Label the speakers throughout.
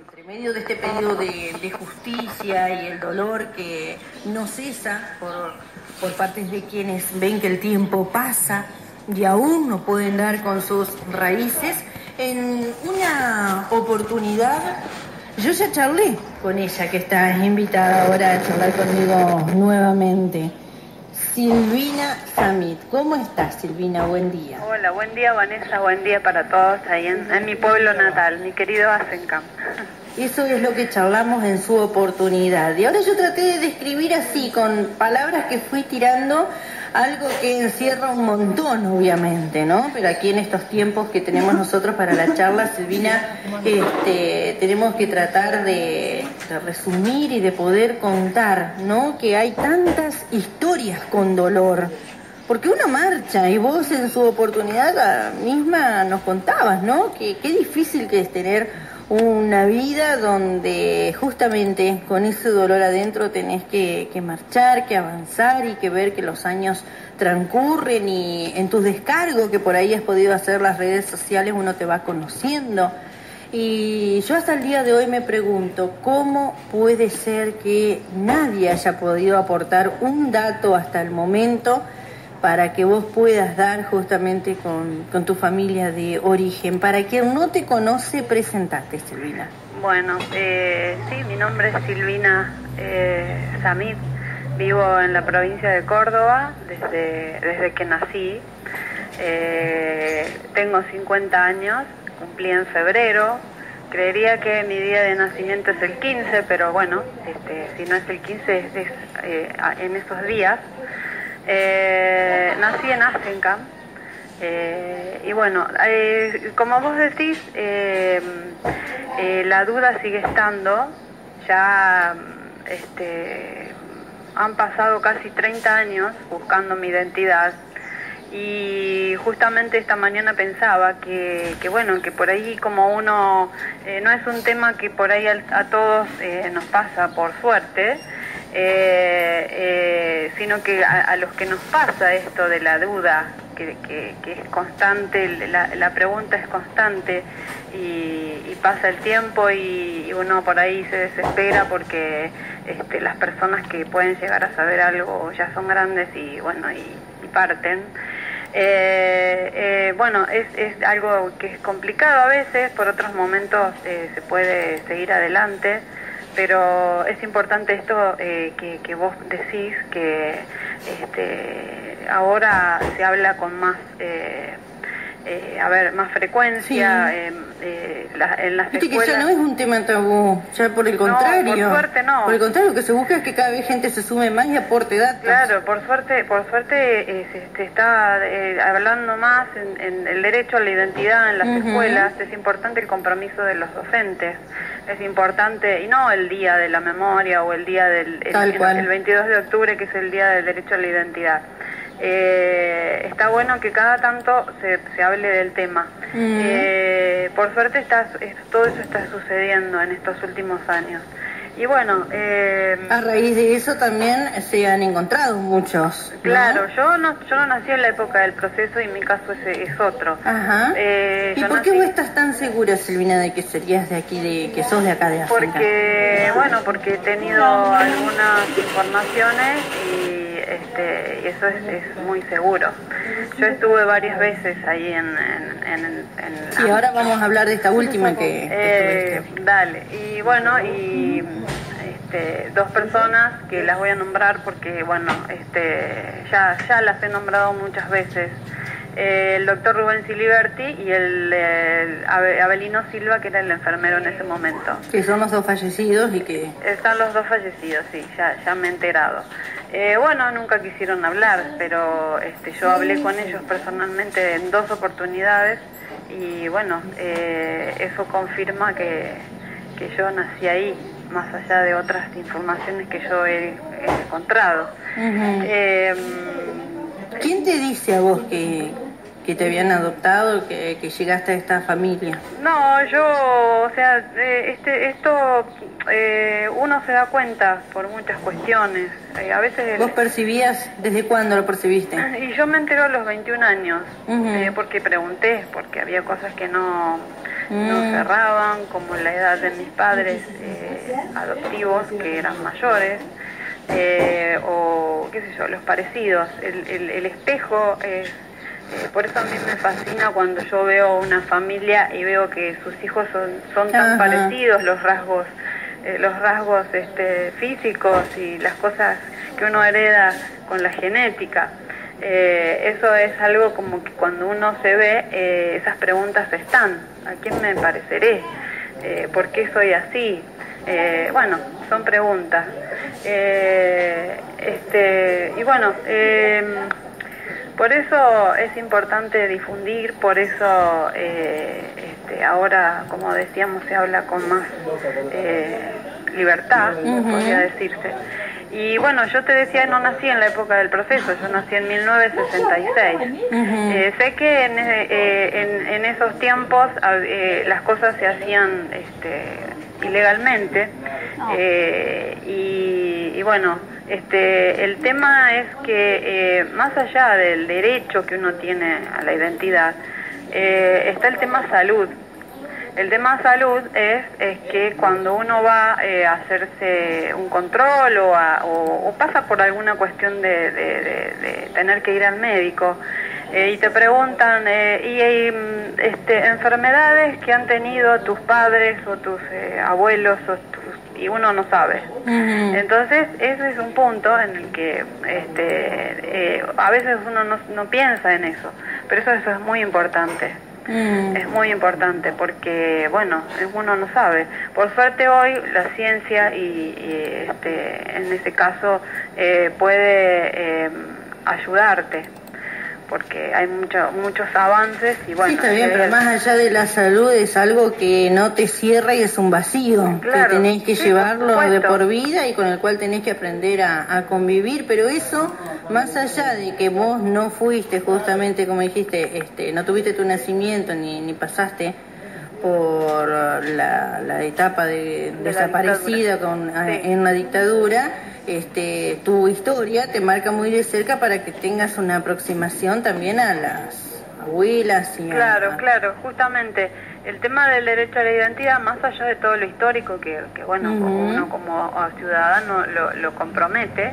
Speaker 1: Entre medio de este pedido de justicia y el dolor que no cesa por partes de quienes ven que el tiempo pasa y aún no pueden dar con sus raíces, en una oportunidad yo ya charlé con ella, que está invitada ahora a charlar conmigo nuevamente. Silvina Samit. ¿Cómo estás, Silvina? Buen día.
Speaker 2: Hola, buen día, Vanessa, buen día para todos ahí en mi pueblo natal, mi querido Asencam.
Speaker 1: Eso es lo que charlamos en su oportunidad. Y ahora yo traté de describir así, con palabras que fui tirando, algo que encierra un montón, obviamente, ¿no? Pero aquí en estos tiempos que tenemos nosotros para la charla, Silvina, tenemos que tratar de resumir y de poder contar, ¿no? Que hay tantas historias con dolor. Porque uno marcha y vos en su oportunidad misma nos contabas, ¿no? Que qué difícil que es tener una vida donde justamente con ese dolor adentro tenés que marchar, que avanzar y que ver que los años transcurren y en tus descargos que por ahí has podido hacer las redes sociales uno te va conociendo. Y yo hasta el día de hoy me pregunto, ¿cómo puede ser que nadie haya podido aportar un dato hasta el momento para que vos puedas dar justamente con tu familia de origen? Para quien no te conoce, presentate, Silvina.
Speaker 2: Bueno, sí, mi nombre es Silvina Samit, vivo en la provincia de Córdoba desde que nací. Tengo 50 años, cumplí en febrero. Creería que mi día de nacimiento es el 15, pero bueno, si no es el 15 es en esos días. Nací en Asencam y bueno, como vos decís, la duda sigue estando. Ya han pasado casi 30 años buscando mi identidad y justamente esta mañana pensaba que bueno, que por ahí como uno, no es un tema que por ahí a todos nos pasa por suerte, sino que a los que nos pasa esto de la duda, que es constante, la pregunta es constante y pasa el tiempo y uno por ahí se desespera porque las personas que pueden llegar a saber algo ya son grandes y bueno, y parten. Bueno, es algo que es complicado a veces, por otros momentos se puede seguir adelante. Pero es importante esto que vos decís, que ahora se habla con más, más frecuencia, sí. En las
Speaker 1: Viste
Speaker 2: escuelas.
Speaker 1: Que ya no es un tema tabú, ya por el contrario.
Speaker 2: No, por suerte no.
Speaker 1: Por el contrario, lo que se busca es que cada vez gente se sume más y aporte datos.
Speaker 2: Claro, por suerte se está hablando más en el derecho a la identidad en las escuelas. Es importante el compromiso de los docentes. Es importante, y no el día de la memoria o el día el 22 de octubre, que es el día del derecho a la identidad. Está bueno que cada tanto se hable del tema. Por suerte todo eso está sucediendo en estos últimos años. Y bueno,
Speaker 1: a raíz de eso también se han encontrado muchos, ¿no?
Speaker 2: Claro, yo no nací en la época del proceso y mi caso es otro.
Speaker 1: Ajá. ¿Y por qué vos estás tan segura, Silvina, de que serías de aquí, que sos de acá de África?
Speaker 2: Porque he tenido algunas informaciones y eso es muy seguro. Yo estuve varias veces ahí en
Speaker 1: sí, ahora vamos a hablar de esta última que
Speaker 2: dale, y bueno, dos personas que las voy a nombrar porque bueno, ya las he nombrado muchas veces. El doctor Rubén Siliberti y el Abelino Silva, que era el enfermero en ese momento.
Speaker 1: Que son los dos fallecidos y que...
Speaker 2: Están los dos fallecidos, sí, ya me he enterado. Bueno, nunca quisieron hablar, pero yo hablé con ellos personalmente en 2 oportunidades y bueno, eso confirma que yo nací ahí, más allá de otras informaciones que yo he encontrado.
Speaker 1: ¿Quién te dice a vos que te habían adoptado, que llegaste a esta familia?
Speaker 2: No, yo, esto uno se da cuenta por muchas cuestiones. A veces...
Speaker 1: ¿Vos percibías, desde cuándo lo percibiste?
Speaker 2: Y yo me enteré a los 21 años, porque pregunté, porque había cosas que no no cerraban, como la edad de mis padres adoptivos, que eran mayores, o qué sé yo, los parecidos. El espejo es... por eso a mí me fascina cuando yo veo una familia y veo que sus hijos son tan parecidos, los rasgos físicos y las cosas que uno hereda con la genética. Eso es algo como que cuando uno se ve, esas preguntas están. ¿A quién me pareceré? ¿Por qué soy así? Bueno, son preguntas. Y bueno, por eso es importante difundir, por eso ahora, como decíamos, se habla con más libertad, podría decirse. Y bueno, yo te decía, no nací en la época del proceso, yo nací en 1966. Sé que en esos tiempos las cosas se hacían ilegalmente, y bueno, el tema es que más allá del derecho que uno tiene a la identidad, está el tema salud. El tema salud es que cuando uno va a hacerse un control o pasa por alguna cuestión de tener que ir al médico, y te preguntan, y hay enfermedades que han tenido tus padres o tus abuelos y uno no sabe. Entonces ese es un punto en el que a veces uno no piensa en eso, pero eso es muy importante. Es muy importante porque, bueno, uno no sabe. Por suerte hoy la ciencia en ese caso puede ayudarte, porque hay muchos avances y bueno.
Speaker 1: Sí, está bien, pero más allá de la salud es algo que no te cierra y es un vacío,
Speaker 2: claro,
Speaker 1: que tenés que llevarlo de por vida y con el cual tenés que aprender a convivir, pero eso, más allá de que vos no fuiste justamente, como dijiste, no tuviste tu nacimiento ni pasaste por la etapa de desaparecida en una dictadura, tu historia te marca muy de cerca para que tengas una aproximación también a las abuelas y
Speaker 2: Claro, justamente el tema del derecho a la identidad, más allá de todo lo histórico que bueno, uno como ciudadano lo compromete,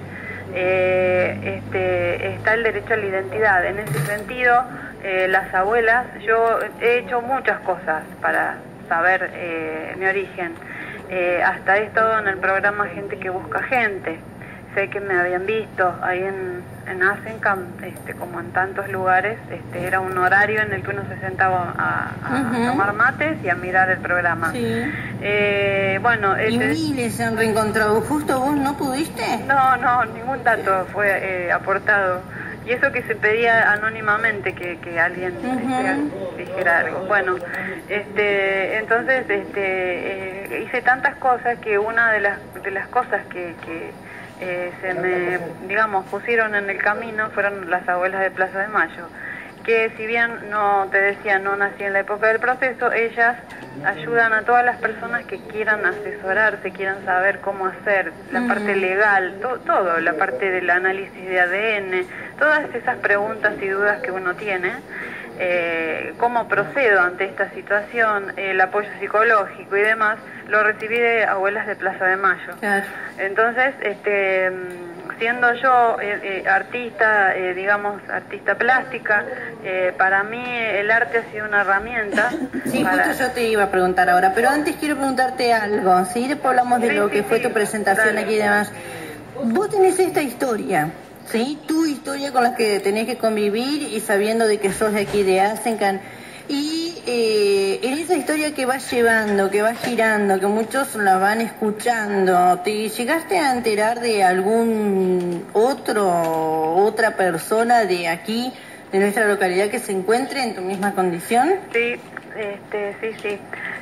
Speaker 2: está el derecho a la identidad. En ese sentido, las abuelas, yo he hecho muchas cosas para saber mi origen. Hasta he estado en el programa Gente que Busca Gente. Sé que me habían visto ahí en Asencam, como en tantos lugares. Era un horario en el que uno se sentaba a tomar mates y a mirar el programa.
Speaker 1: Sí.
Speaker 2: Bueno,
Speaker 1: y miles se han reencontrado. ¿Justo vos no pudiste?
Speaker 2: No, ningún dato fue aportado. Y eso que se pedía anónimamente que alguien dijera algo. Bueno, entonces hice tantas cosas que una de las cosas que se me, digamos, pusieron en el camino fueron las abuelas de Plaza de Mayo, que si bien no nací en la época del proceso, ellas ayudan a todas las personas que quieran asesorarse, quieran saber cómo hacer, la parte legal, todo, la parte del análisis de ADN, todas esas preguntas y dudas que uno tiene. Cómo procedo ante esta situación, el apoyo psicológico y demás, lo recibí de abuelas de Plaza de Mayo. Claro. Entonces, siendo yo artista, digamos, artista plástica, para mí el arte ha sido una herramienta.
Speaker 1: Sí, justo yo te iba a preguntar ahora, pero antes quiero preguntarte algo, ¿sí? Después hablamos de lo que fue tu presentación aquí y demás. Vos tenés esta historia, ¿sí? Tu historia con la que tenés que convivir y sabiendo de que sos de aquí de Asencan. Y en esa historia que vas llevando, que vas girando, que muchos la van escuchando, ¿te llegaste a enterar de algún otra persona de aquí, de nuestra localidad, que se encuentre en tu misma condición?
Speaker 2: Sí, sí.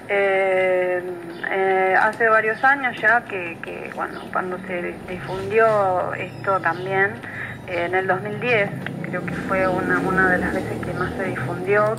Speaker 2: Hace varios años ya que bueno, cuando se difundió esto también, en el 2010, creo que fue una de las veces que más se difundió,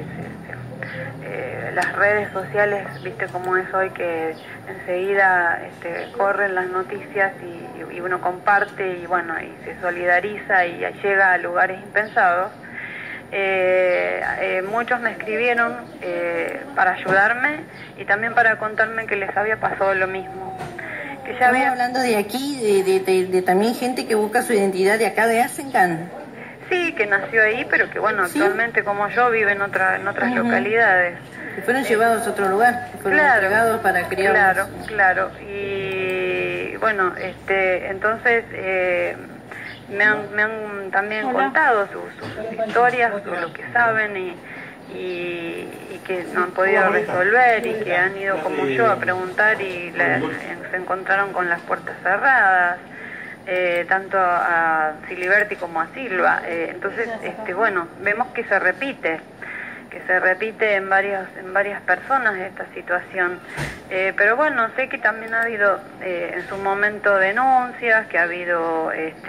Speaker 2: las redes sociales, viste cómo es hoy, que enseguida corren las noticias y uno comparte y bueno, y se solidariza y llega a lugares impensados. muchos me escribieron para ayudarme y también para contarme que les había pasado lo mismo. Que ya
Speaker 1: Estamos hablando de aquí, de también gente que busca su identidad de acá de Asencan.
Speaker 2: Sí, que nació ahí, pero que bueno,
Speaker 1: ¿Sí?
Speaker 2: Actualmente como yo vive en otras localidades.
Speaker 1: Que fueron llevados a otro lugar, que fueron entregados para criarlos.
Speaker 2: Claro. Y bueno, entonces me han también contado sus historias, lo que saben y que no han podido resolver y que han ido como yo a preguntar y se encontraron con las puertas cerradas. Tanto a Siliberti como a Silva. Entonces, bueno, vemos que se repite en varias personas esta situación. Pero bueno, sé que también ha habido en su momento denuncias, que ha habido,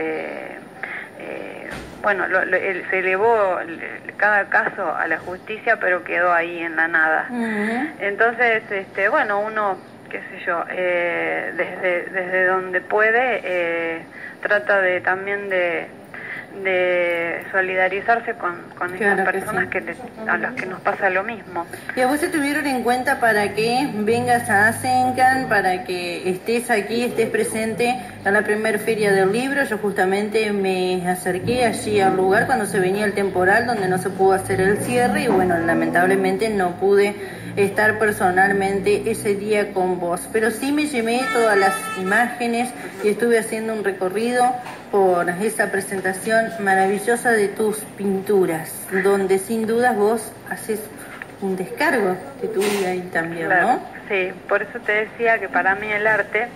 Speaker 2: bueno, se elevó cada caso a la justicia, pero quedó ahí en la nada. Entonces, bueno, uno, qué sé yo, desde donde puede, trata de también de solidarizarse con estas personas a las que nos pasa lo mismo.
Speaker 1: ¿Y a vos te tuvieron en cuenta para que vengas a Asencan, para que estés aquí, estés presente en la primera feria del libro? Yo justamente me acerqué allí al lugar cuando se venía el temporal, donde no se pudo hacer el cierre y bueno, lamentablemente no pude estar personalmente ese día con vos, pero sí me llevé todas las imágenes y estuve haciendo un recorrido por esa presentación maravillosa de tus pinturas, donde sin dudas vos haces un descargo de tu vida ahí también,
Speaker 2: claro,
Speaker 1: ¿no?
Speaker 2: Sí, por eso te decía que para mí el arte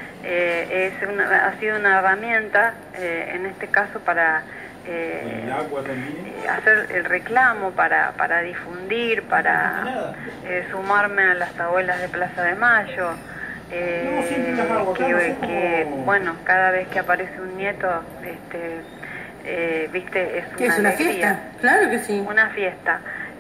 Speaker 2: ha sido una herramienta, en este caso para hacer el reclamo, para difundir, para sumarme a las abuelas de Plaza de Mayo, que bueno, cada vez que aparece un nieto, viste,
Speaker 1: es una fiesta, claro que sí.
Speaker 2: Una fiesta.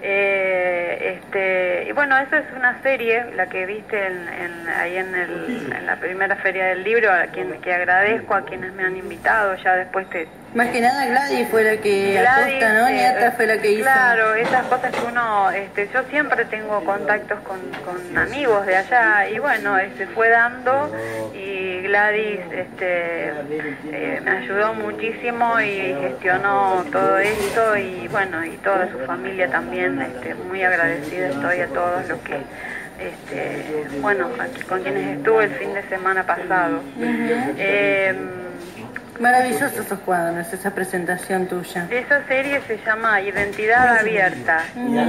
Speaker 2: Y bueno, eso es una serie, la que viste ahí en la primera feria del libro, que agradezco a quienes me han invitado, ya después
Speaker 1: Más que nada Gladys fue la que Acosta, ¿no? Nieta fue la que hizo.
Speaker 2: Claro, esas cosas que uno, yo siempre tengo contactos con amigos de allá y bueno, se fue dando y Gladys me ayudó muchísimo y gestionó todo esto y bueno, y toda su familia también, muy agradecida estoy a todos los que bueno, con quienes estuve el fin de semana pasado.
Speaker 1: Maravillosos esos cuadros, esa presentación tuya.
Speaker 2: Esa serie se llama Identidad Abierta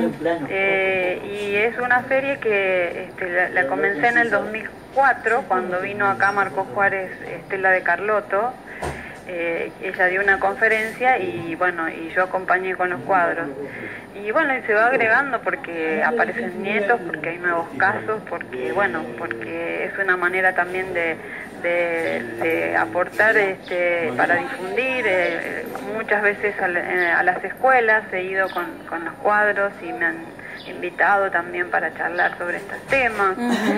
Speaker 2: y es una serie que la comencé en el 2004 cuando vino acá Marco Juárez, Estela de Carlotto. Ella dio una conferencia y bueno, y yo acompañé con los cuadros y bueno, y se va agregando porque aparecen nietos, porque hay nuevos casos, porque bueno, porque es una manera también de aportar para difundir. Muchas veces a las escuelas he ido con los cuadros y me han invitado también para charlar sobre estos temas.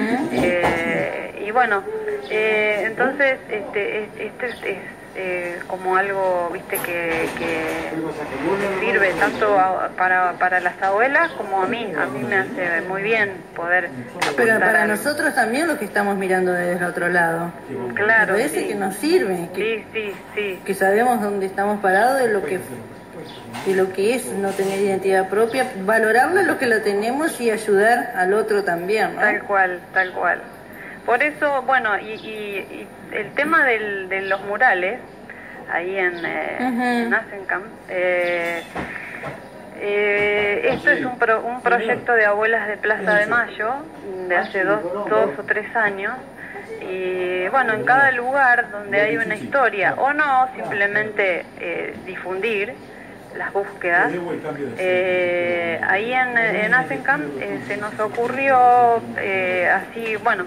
Speaker 2: Y bueno, entonces esto es como algo, viste, que sirve tanto para las abuelas como a mí me hace muy bien poder
Speaker 1: pero para nosotros también los que estamos mirando desde el otro lado,
Speaker 2: claro,
Speaker 1: me parece que nos sirve,
Speaker 2: sí,
Speaker 1: que sabemos dónde estamos parados, de lo que es no tener identidad propia, valorarla lo que la tenemos y ayudar al otro también, ¿no?
Speaker 2: Tal cual. Por eso, bueno, y el tema de los murales, ahí en Asencan, esto es un proyecto de abuelas de Plaza de Mayo, de hace dos o 3 años, y bueno, en cada lugar donde hay una historia, o no, simplemente difundir las búsquedas, ahí en Asencan se nos ocurrió así, bueno,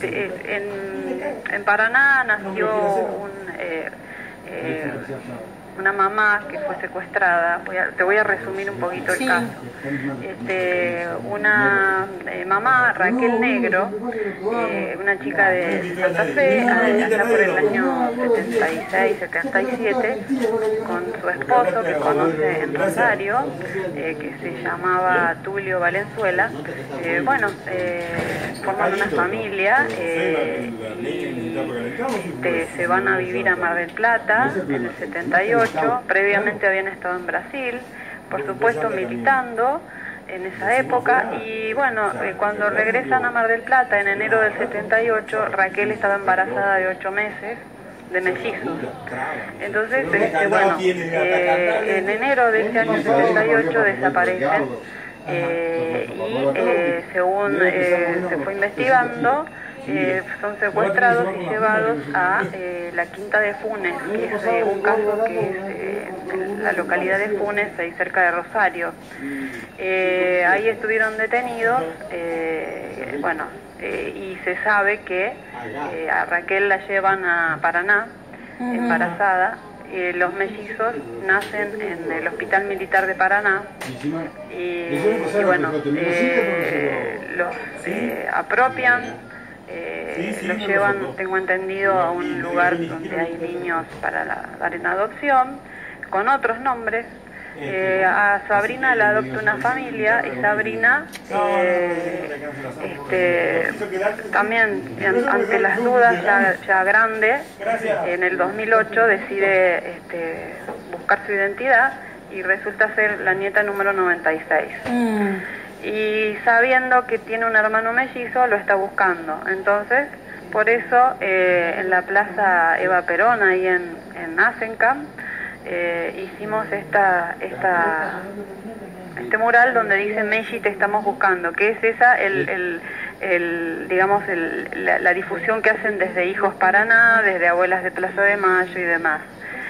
Speaker 2: en Paraná nació una mamá que fue secuestrada. Te voy a resumir un poquito el caso. Una mamá, Raquel Negro, una chica de Santa Fe, allá por el año 76, 77, con su esposo que conoce en Rosario, que se llamaba Tulio Valenzuela. Forman una familia y se van a vivir a Mar del Plata en el 78. Previamente habían estado en Brasil, por supuesto militando en esa época, y cuando regresan a Mar del Plata en enero del 78, Raquel estaba embarazada de 8 meses de mellizos. Entonces, en enero de ese año 78 desaparecen, según se fue investigando, son secuestrados y llevados a la Quinta de Funes, que es un caso que es en la localidad de Funes, ahí cerca de Rosario. Ahí estuvieron detenidos, y se sabe que a Raquel la llevan a Paraná, embarazada. Los mellizos nacen en el Hospital Militar de Paraná los apropian, los llevan, tengo entendido, a un lugar donde hay niños para dar en adopción con otros nombres. A Sabrina la adopta una familia, y Sabrina también ante las dudas ya grande, en el 2008 decide buscar su identidad y resulta ser la nieta número 96. Y sabiendo que tiene un hermano mellizo, lo está buscando. Entonces, por eso en la Plaza Eva Perón, ahí en Asenkamp, hicimos este mural donde dice Melli, te estamos buscando, que es esa la difusión que hacen desde Hijos Paraná, desde Abuelas de Plaza de Mayo y demás.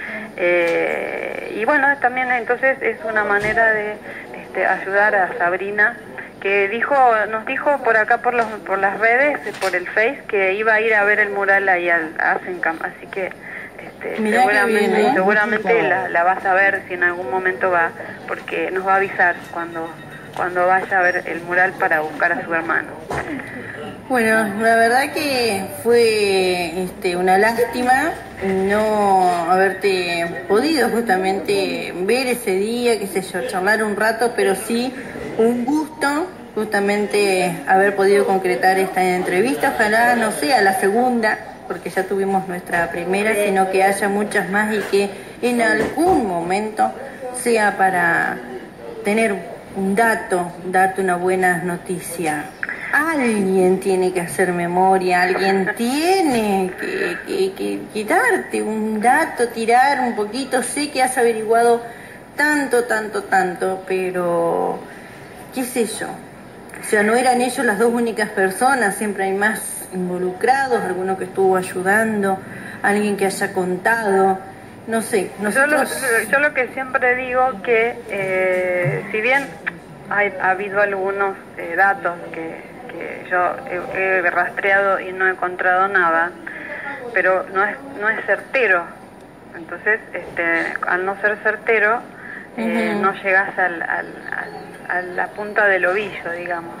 Speaker 2: También entonces es una manera de ayudar a Sabrina, que nos dijo por acá por las redes, por el Face, que iba a ir a ver el mural ahí a Asenkamp, así que seguramente la vas a ver si en algún momento va, porque nos va a avisar cuando vaya a ver el mural para buscar a su hermano.
Speaker 1: Bueno, la verdad que fue una lástima no haberte podido justamente ver ese día, charlar un rato, pero sí un gusto justamente haber podido concretar esta entrevista. Ojalá no sea la segunda, porque ya tuvimos nuestra primera, sino que haya muchas más y que en algún momento sea para tener un dato, darte una buena noticia. Alguien tiene que hacer memoria, alguien tiene que darte un dato, tirar un poquito. Sé que has averiguado tanto, pero qué sé yo. O sea, no eran ellos las dos únicas personas, siempre hay más involucrados, alguno que estuvo ayudando, alguien que haya contado, no sé.
Speaker 2: Yo lo que siempre digo que si bien ha habido algunos datos que yo he rastreado y no he encontrado nada, pero no es certero. Entonces, al no ser certero, no llegas a la punta del ovillo, digamos.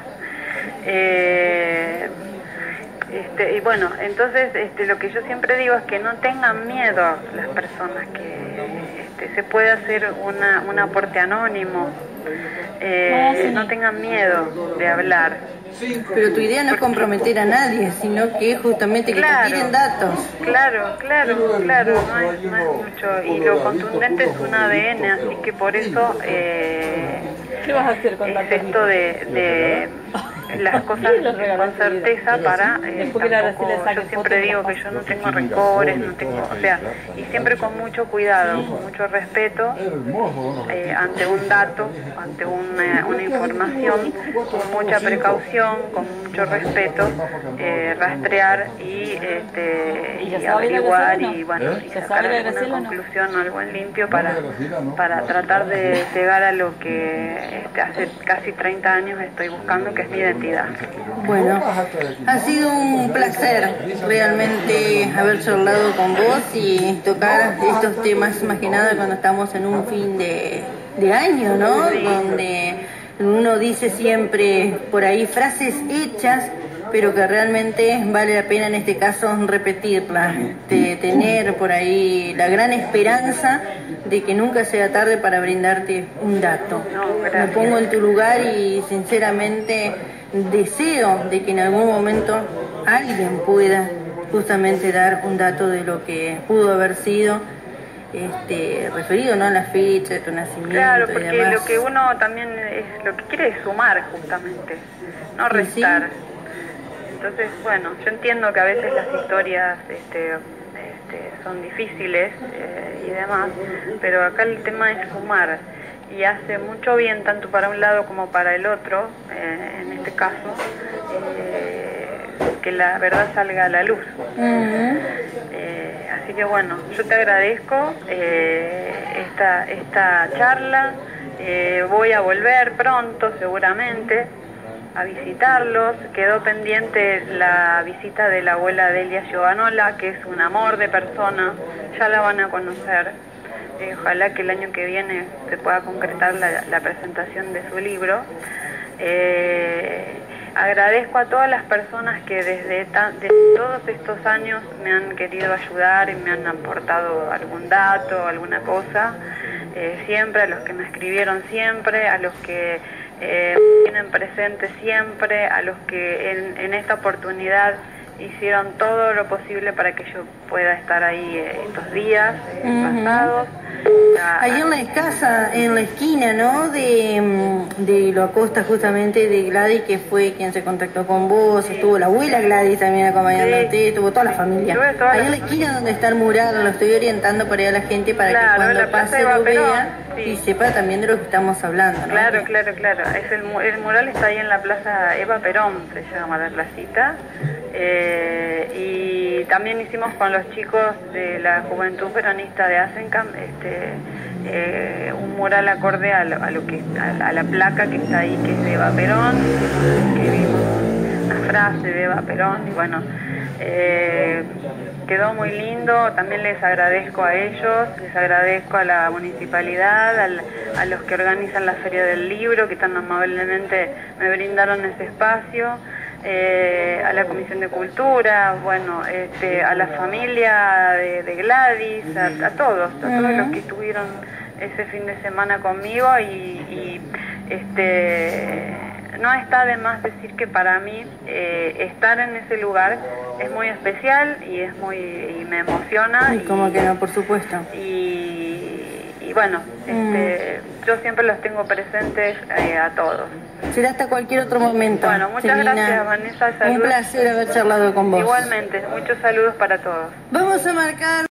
Speaker 2: Entonces lo que yo siempre digo es que no tengan miedo las personas, que se puede hacer un aporte anónimo, no tengan miedo de hablar.
Speaker 1: Pero tu idea no es comprometer a nadie, sino que justamente que te tiren datos.
Speaker 2: Claro, no es mucho, y lo contundente es un ADN, así que por eso
Speaker 3: ¿qué vas a hacer con
Speaker 2: esto de las cosas con certeza para yo siempre digo que yo no tengo rencores, y siempre con mucho cuidado, con mucho respeto ante un dato, ante una información, con mucha precaución, con mucho respeto, rastrear y averiguar y sacar alguna conclusión, algo en limpio para tratar de llegar a lo que hace casi 30 años estoy buscando, que es mi identidad. identidad.
Speaker 1: Bueno, ha sido un placer realmente haber charlado con vos y tocar estos temas, más que nada cuando estamos en un fin de año, ¿no?
Speaker 2: Sí.
Speaker 1: Donde uno dice siempre por ahí frases hechas, pero que realmente vale la pena en este caso repetirlas, de tener por ahí la gran esperanza de que nunca sea tarde para brindarte un dato.
Speaker 2: No,
Speaker 1: Me
Speaker 2: gracias.
Speaker 1: pongo en tu lugar y sinceramente deseo de que en algún momento alguien pueda justamente dar un dato de lo que pudo haber sido referido, ¿no?, a la fecha de tu nacimiento.
Speaker 2: Claro,
Speaker 1: y
Speaker 2: porque
Speaker 1: demás.
Speaker 2: lo que uno también lo que quiere es sumar justamente, no
Speaker 1: Sí,
Speaker 2: restar.
Speaker 1: sí.
Speaker 2: Entonces, bueno, yo entiendo que a veces las historias son difíciles y demás, pero acá el tema es sumar y hace mucho bien tanto para un lado como para el otro, en este caso, que la verdad salga a la luz. Así que bueno, yo te agradezco esta charla, voy a volver pronto seguramente a visitarlos. Quedó pendiente la visita de la abuela Delia Giovanola, que es un amor de persona, ya la van a conocer. Ojalá que el año que viene se pueda concretar la presentación de su libro. Agradezco a todas las personas que desde todos estos años me han querido ayudar y me han aportado algún dato, alguna cosa. Siempre, a los que me escribieron siempre, a los que tienen presente siempre, a los que en esta oportunidad hicieron todo lo posible para que yo pueda estar ahí estos días pasados.
Speaker 1: Ahí en la casa, en la esquina, ¿no?, de Lo Acosta, justamente, de Gladys, que fue quien se contactó con vos, estuvo la abuela Gladys también acompañándote, estuvo toda la familia. Ahí en la esquina donde está el mural, lo estoy orientando para allá a la gente para que cuando pase lo vea y sepa también de lo que estamos hablando, ¿no?
Speaker 2: Claro. Es el mural está ahí en la plaza Eva Perón, se llama la placita. Y también hicimos con los chicos de la Juventud Peronista de Asencamp un mural acorde a la placa que está ahí, que es de Eva Perón, que vimos una frase de Eva Perón y bueno, quedó muy lindo. También les agradezco a ellos, les agradezco a la municipalidad, a los que organizan la Feria del Libro, que tan amablemente me brindaron ese espacio. A la Comisión de Cultura, bueno, a la familia de Gladys, a todos los que estuvieron ese fin de semana conmigo y no está de más decir que para mí estar en ese lugar es muy especial y me emociona.
Speaker 1: Y como que no, por supuesto.
Speaker 2: Y bueno, yo siempre los tengo presentes a todos.
Speaker 1: Será hasta cualquier otro momento.
Speaker 2: Bueno, muchas gracias, Vanessa. Saludos.
Speaker 1: Un placer haber charlado con vos.
Speaker 2: Igualmente, muchos saludos para todos.
Speaker 1: Vamos a marcar